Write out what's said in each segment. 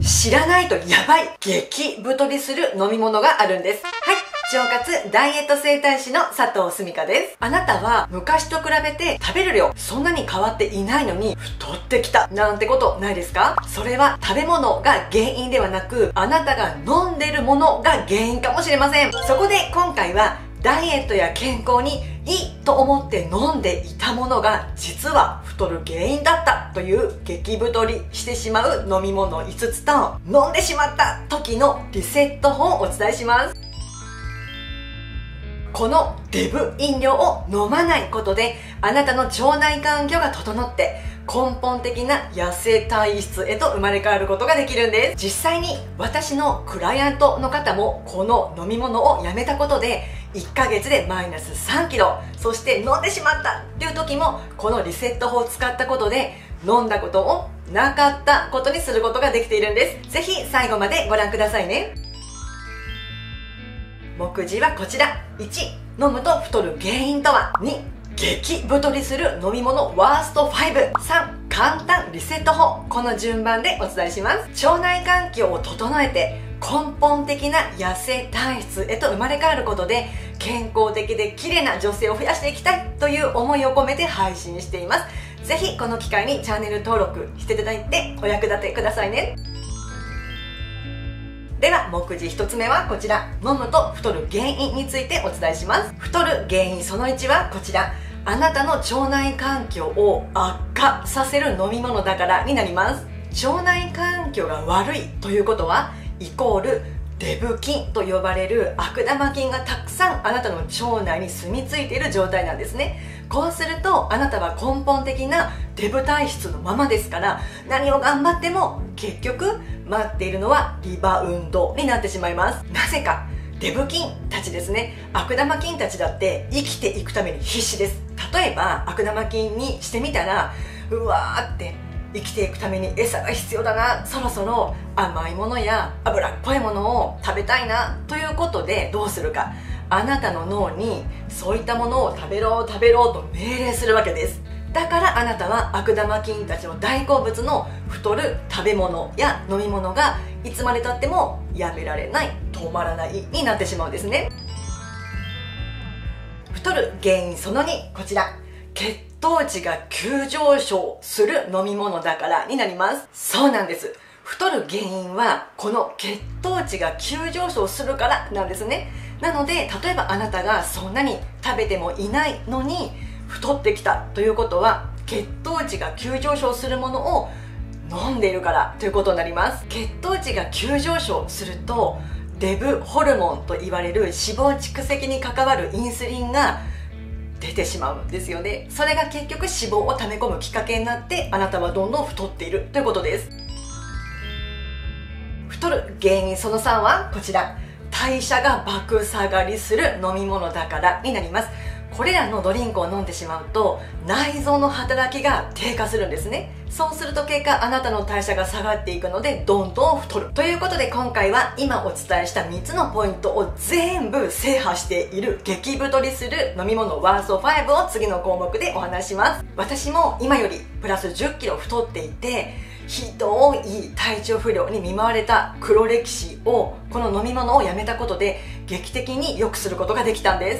知らないとやばい激太りする飲み物があるんです。はい。腸活ダイエット整体師の佐藤すみかです。あなたは昔と比べて食べる量そんなに変わっていないのに太ってきたなんてことないですか？それは食べ物が原因ではなく、あなたが飲んでるものが原因かもしれません。そこで今回はダイエットや健康にいいと思って飲んでいたものが実は太る原因だったという激太りしてしまう飲み物5つと、飲んでしまった時のリセット法をお伝えします。このデブ飲料を飲まないことであなたの腸内環境が整って根本的な痩せ体質へと生まれ変わることができるんです。実際に私のクライアントの方もこの飲み物をやめたことで1ヶ月でマイナス3キロ、そして飲んでしまったっていう時もこのリセット法を使ったことで飲んだことをなかったことにすることができているんです。ぜひ最後までご覧くださいね。目次はこちら。1、飲むと太る原因とは。2、激太りする飲み物ワースト5。3、簡単リセット法。この順番でお伝えします。腸内環境を整えて根本的な痩せ体質へと生まれ変わることで健康的で綺麗な女性を増やしていきたいという思いを込めて配信しています。ぜひこの機会にチャンネル登録していただいてお役立てくださいね。では目次1つ目はこちら。飲むと太る原因についてお伝えします。太る原因その1はこちら。あなたの腸内環境を悪化させる飲み物だからになります。腸内環境が悪いということはイコールデブ菌と呼ばれる悪玉菌がたくさんあなたの腸内に住み着いている状態なんですね。こうするとあなたは根本的なデブ体質のままですから、何を頑張っても結局待っているのはリバウンドになってしまいます。なぜかデブ菌たちですね、悪玉菌たちだって生きていくために必死です。例えば悪玉菌にしてみたら、うわーって生きていくために餌が必要だな、そろそろ甘いものや脂っこいものを食べたいなということでどうするか、あなたの脳にそういったものを食べろ食べろと命令するわけです。だからあなたは悪玉菌たちの大好物の太る食べ物や飲み物がいつまでたってもやめられない、止まらないになってしまうんですね。太る原因その2、こちら。血糖値が急上昇する飲み物だからになります。そうなんです。太る原因はこの血糖値が急上昇するからなんですね。なので例えばあなたがそんなに食べてもいないのに太ってきたということは、血糖値が急上昇するものを飲んでいるからということになります。血糖値が急上昇するとデブホルモンと言われる脂肪蓄積に関わるインスリンが出てしまうんですよね。それが結局脂肪を溜め込むきっかけになってあなたはどんどん太っているということです。太る原因その3はこちら。代謝が爆下がりする飲み物だからになります。これらのドリンクを飲んでしまうと内臓の働きが低下するんですね。そうすると結果あなたの代謝が下がっていくのでどんどん太るということで、今回は今お伝えした3つのポイントを全部制覇している激太りする飲み物ワースト5を次の項目でお話します。私も今よりプラス10キロ太っていてひどい体調不良に見舞われた黒歴史をこの飲み物をやめたことで劇的に良くすることができたんです。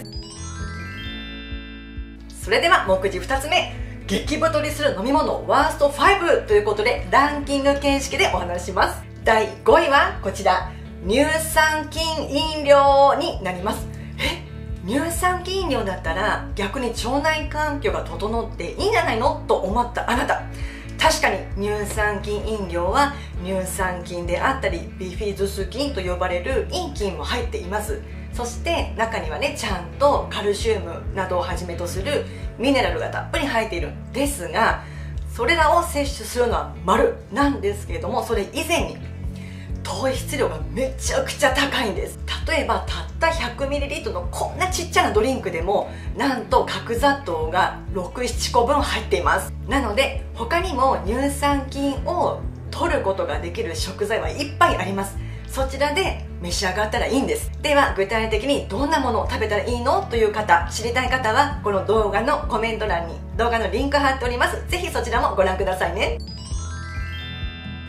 それでは目次2つ目、激太りする飲み物ワースト5ということでランキング形式でお話します。第5位はこちら。乳酸菌飲料になります。乳酸菌飲料だったら逆に腸内環境が整っていいんじゃないのと思ったあなた、確かに乳酸菌飲料は乳酸菌であったりビフィズス菌と呼ばれる陰菌も入っています。そして中にはね、ちゃんとカルシウムなどをはじめとするミネラルがたっぷり入っているんですが、それらを摂取するのは丸なんですけれども、それ以前に糖質量がめちゃくちゃ高いんです。例えばたった 100ml のこんなちっちゃなドリンクでもなんと角砂糖が 6,7 個分入っています。なので他にも乳酸菌を取ることができる食材はいっぱいあります。そちらで召し上がったらいいんです。では具体的にどんなものを食べたらいいのという方、知りたい方はこの動画のコメント欄に動画のリンク貼っております。ぜひそちらもご覧くださいね。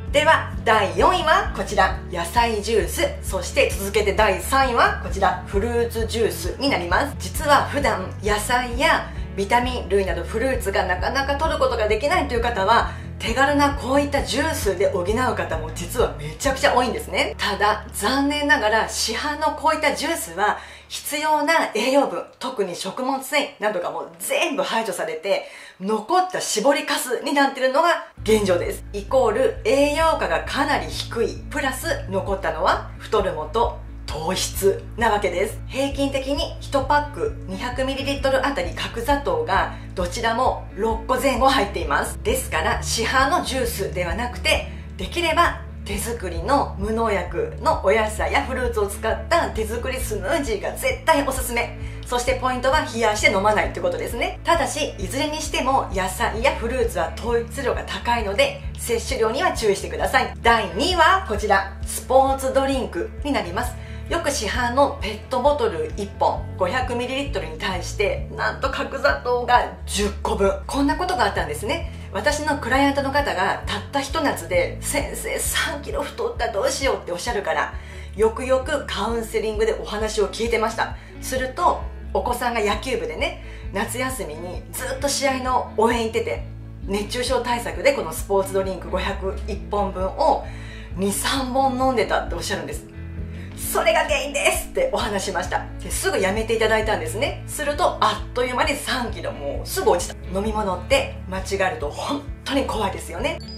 では第4位はこちら野菜ジュース、そして続けて第3位はこちらフルーツジュースになります。実は普段野菜やビタミン類などフルーツがなかなか摂ることができないという方は手軽なこういったジュースで補う方も実はめちゃくちゃ多いんですね。ただ残念ながら市販のこういったジュースは必要な栄養分、特に食物繊維などがもう全部排除されて残った絞りかすになっているのが現状です。イコール栄養価がかなり低いプラス残ったのは太るもと糖質なわけです。平均的に1パック 200ml あたり角砂糖がどちらも6個前後入っています。ですから市販のジュースではなくてできれば手作りの無農薬のお野菜やフルーツを使った手作りスムージーが絶対おすすめ。そしてポイントは冷やして飲まないということですね。ただしいずれにしても野菜やフルーツは糖質量が高いので摂取量には注意してください。第2位はこちらスポーツドリンクになります。よく市販のペットボトル1本 500ml に対してなんと角砂糖が10個分。こんなことがあったんですね。私のクライアントの方がたったひと夏で先生3キロ太ったどうしようっておっしゃるからよくよくカウンセリングでお話を聞いてました。するとお子さんが野球部でね夏休みにずっと試合の応援行ってて熱中症対策でこのスポーツドリンク501本分を 2,3 本飲んでたっておっしゃるんです。それが原因ですってお話しました。ですぐやめていただいたんですね。するとあっという間に3キロもうすぐ落ちた。飲み物って間違えると本当に怖いですよね。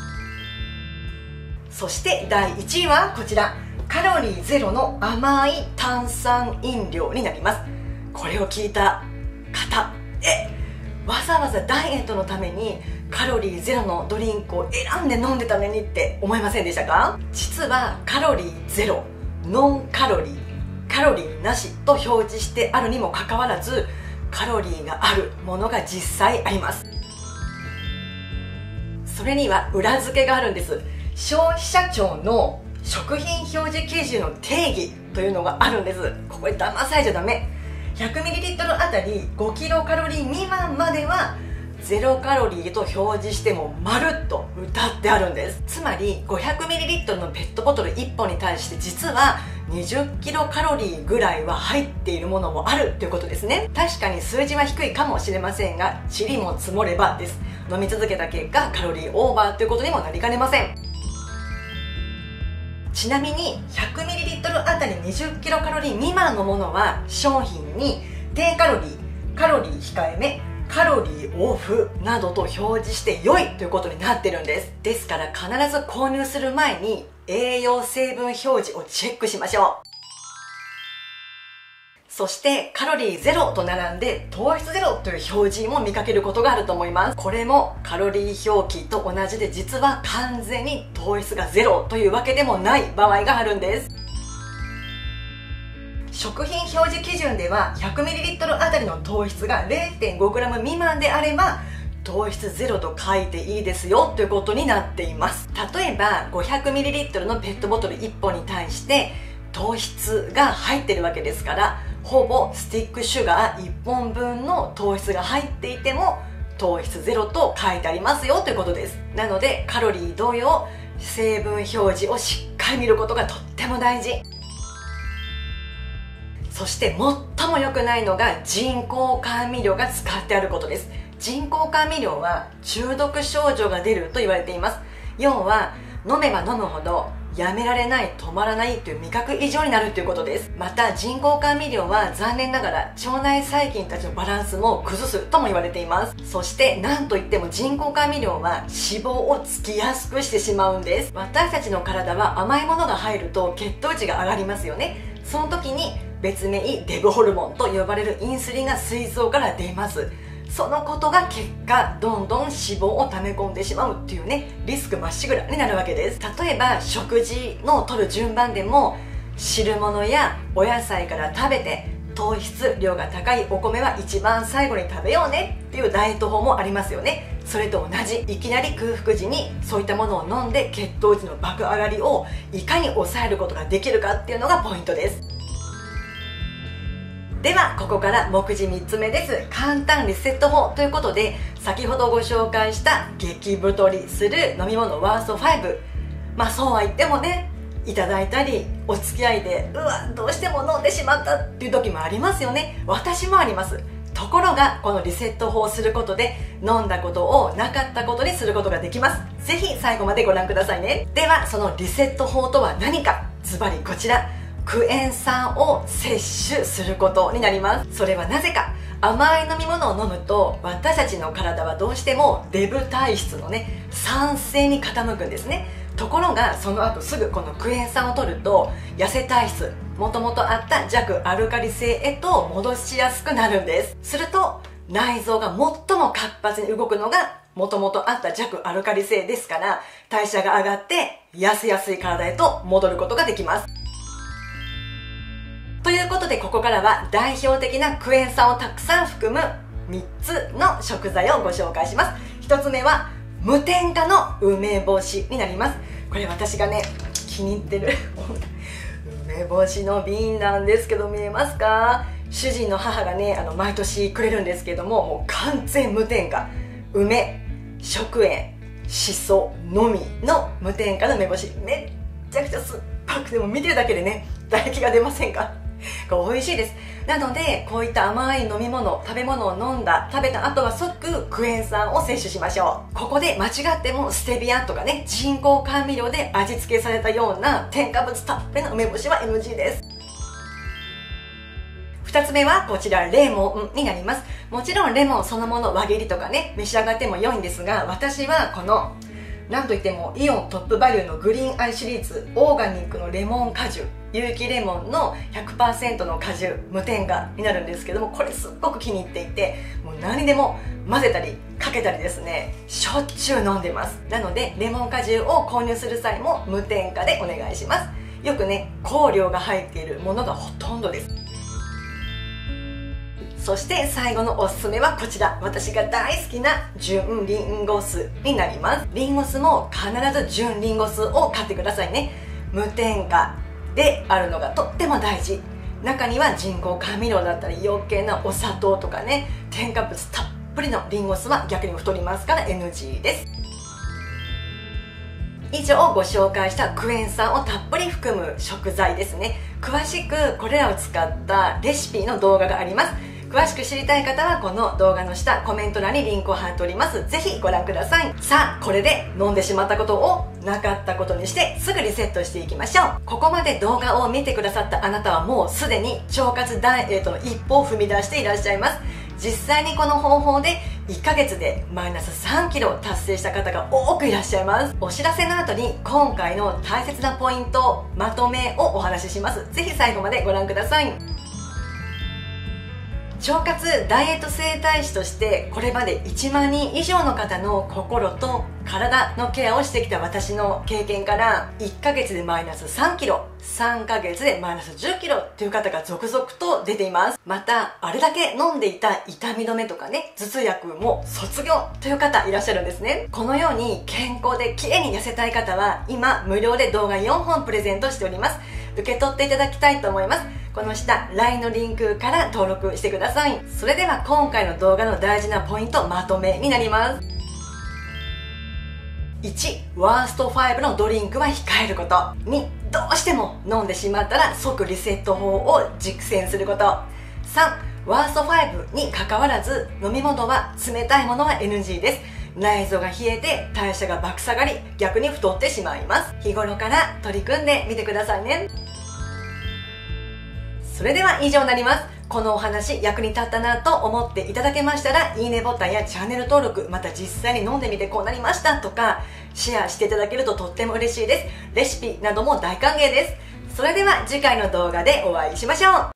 そして第1位はこちらカロリーゼロの甘い炭酸飲料になります。これを聞いた方わざわざダイエットのためにカロリーゼロのドリンクを選んで飲んでたのにって思いませんでしたか？実はカロリーゼロ、ノンカロリー、カロリーなしと表示してあるにもかかわらずカロリーがあるものが実際あります。それには裏付けがあるんです。消費者庁の食品表示基準の定義というのがあるんです。ここで騙されちゃダメ。 100ml あたり 5kcal 未満まではゼロカロリーと表示してもまるっと歌ってあるんです。つまり 500ml のペットボトル1本に対して実は 20kcal ぐらいは入っているものもあるということですね。確かに数字は低いかもしれませんが塵も積もればです。飲み続けた結果カロリーオーバーということにもなりかねません。ちなみに 100ml あたり 20kcal 未満のものは商品に低カロリー、カロリー控えめ、カロリーオフなどと表示して良いということになってるんです。ですから必ず購入する前に栄養成分表示をチェックしましょう。そしてカロリーゼロと並んで糖質ゼロという表示も見かけることがあると思います。これもカロリー表記と同じで実は完全に糖質がゼロというわけでもない場合があるんです。食品表示基準では 100ml あたりの糖質が 0.5g 未満であれば糖質ゼロと書いていいですよということになっています。例えば 500ml のペットボトル1本に対して糖質が入ってるわけですからほぼスティックシュガー1本分の糖質が入っていても糖質ゼロと書いてありますよということです。なのでカロリー同様成分表示をしっかり見ることがとっても大事。そして最も良くないのが人工甘味料が使ってあることです。人工甘味料は中毒症状が出ると言われています。要は飲めば飲むほどやめられない、止まらないという味覚異常になるということです。また人工甘味料は残念ながら腸内細菌たちのバランスも崩すとも言われています。そして何といっても人工甘味料は脂肪をつきやすくしてしまうんです。私たちの体は甘いものが入ると血糖値が上がりますよね。その時に別名デブホルモンと呼ばれるインスリンが膵臓から出ます。そのことが結果どんどん脂肪を溜め込んでしまうっていうねリスクまっしぐらになるわけです。例えば食事の取る順番でも汁物やお野菜から食べて糖質量が高いお米は一番最後に食べようねっていうダイエット法もありますよね。それと同じ、いきなり空腹時にそういったものを飲んで血糖値の爆上がりをいかに抑えることができるかっていうのがポイントです。ではここから目次3つ目です。簡単リセット法ということで先ほどご紹介した激太りする飲み物ワースト5 まあそうは言ってもね、いただいたりお付き合いでどうしても飲んでしまったっていう時もありますよね。私もあります。ところがこのリセット法をすることで飲んだことをなかったことにすることができます。ぜひ最後までご覧くださいね。ではそのリセット法とは何か、ズバリこちら、クエン酸を摂取することになります。それはなぜか、甘い飲み物を飲むと私たちの体はどうしてもデブ体質のね、酸性に傾くんですね。ところがその後すぐこのクエン酸を取ると痩せ体質、もともとあった弱アルカリ性へと戻しやすくなるんです。すると内臓が最も活発に動くのがもともとあった弱アルカリ性ですから、代謝が上がって痩せやすい体へと戻ることができます。ということでここからは代表的なクエン酸をたくさん含む3つの食材をご紹介します。1つ目は無添加の梅干しになります。これ私がね気に入ってる梅干しの瓶なんですけど、見えますか？主人の母がね毎年くれるんですけども、もう完全無添加、梅、食塩、しそのみの無添加の梅干し、めっちゃくちゃ酸っぱくて、も見てるだけでね唾液が出ませんか？これ美味しいです。なのでこういった甘い飲み物、食べ物を食べた後は即クエン酸を摂取しましょう。ここで間違ってもステビアとかね、人工甘味料で味付けされたような添加物たっぷりの梅干しは NG です。2つ目はこちら、レモンになります。もちろんレモンそのもの輪切りとかね召し上がっても良いんですが、私はこのなんといってもイオントップバリューのグリーンアイシリーズオーガニックのレモン果汁、有機レモンの 100% の果汁、無添加になるんですけども、これすっごく気に入っていて、もう何にでも混ぜたりかけたりですね、しょっちゅう飲んでます。なのでレモン果汁を購入する際も無添加でお願いします。よくね香料が入っているものがほとんどです。そして最後のおすすめはこちら、私が大好きな純リンゴ酢になります。リンゴ酢も必ず純リンゴ酢を買ってくださいね。無添加であるのがとっても大事。中には人工甘味料だったり余計なお砂糖とかね、添加物たっぷりのリンゴ酢は逆に太りますから NG です。以上ご紹介したクエン酸をたっぷり含む食材ですね。詳しくこれらを使ったレシピの動画があります。詳しく知りたい方はこの動画の下コメント欄にリンクを貼っております。ぜひご覧ください。さあこれで飲んでしまったことをなかったことにしてすぐリセットしていきましょう。ここまで動画を見てくださったあなたはもうすでに腸活ダイエットの一歩を踏み出していらっしゃいます。実際にこの方法で1ヶ月でマイナス3キロ達成した方が多くいらっしゃいます。お知らせの後に今回の大切なポイントまとめをお話しします。ぜひ最後までご覧ください。腸活ダイエット整体師としてこれまで1万人以上の方の心と体のケアをしてきた私の経験から、1ヶ月でマイナス3キロ、3ヶ月でマイナス10キロという方が続々と出ています。またあれだけ飲んでいた痛み止めとかね、頭痛薬も卒業という方いらっしゃるんですね。このように健康で綺麗に痩せたい方は今無料で動画4本プレゼントしております。受け取っていただきたいと思います。この下 LINE のリンクから登録してください。それでは今回の動画の大事なポイントまとめになります。1、ワースト5のドリンクは控えること。2、どうしても飲んでしまったら即リセット法を実践すること。3、ワースト5に関わらず飲み物は冷たいものは NG です。内臓が冷えて代謝が爆下がり、逆に太ってしまいます。日頃から取り組んでみてくださいね。それでは以上になります。このお話役に立ったなと思っていただけましたら、いいねボタンやチャンネル登録、また実際に飲んでみてこうなりましたとかシェアしていただけるととっても嬉しいです。レシピなども大歓迎です。それでは次回の動画でお会いしましょう。